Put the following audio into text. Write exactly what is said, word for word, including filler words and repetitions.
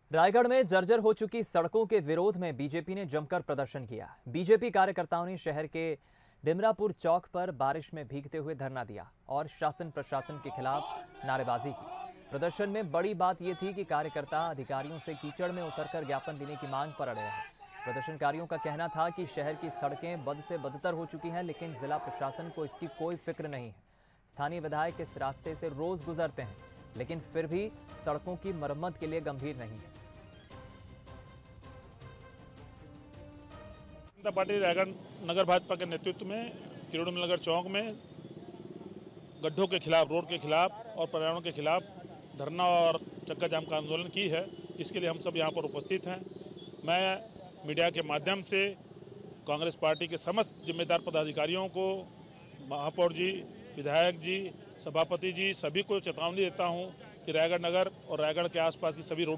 रायगढ़ में जर्जर हो चुकी सड़कों के विरोध में बीजेपी ने जमकर प्रदर्शन किया। बीजेपी कार्यकर्ताओं ने शहर के डिमरापुर चौक पर बारिश में भीगते हुए धरना दिया और शासन प्रशासन के खिलाफ नारेबाजी की। प्रदर्शन में बड़ी बात यह थी कि कार्यकर्ता अधिकारियों से कीचड़ में उतरकर ज्ञापन देने की मांग पर अड़े हैं। प्रदर्शनकारियों का कहना था कि शहर की सड़कें बद से बदतर हो चुकी हैं, लेकिन जिला प्रशासन को इसकी कोई फिक्र नहीं है। स्थानीय विधायक इस रास्ते से रोज गुजरते हैं, लेकिन फिर भी सड़कों की मरम्मत के लिए गंभीर नहीं है। जनता पार्टी रायगढ़ नगर भाजपा के नेतृत्व में किरोड़ी नगर चौक में गड्ढों के खिलाफ, रोड के खिलाफ और पर्यावरण के खिलाफ धरना और चक्का जाम का आंदोलन की है। इसके लिए हम सब यहाँ पर उपस्थित हैं। मैं मीडिया के माध्यम से कांग्रेस पार्टी के समस्त जिम्मेदार पदाधिकारियों को, महापौर जी, विधायक जी, सभापति जी, सभी को चेतावनी देता हूँ कि रायगढ़ नगर और रायगढ़ के आसपास की सभी रोड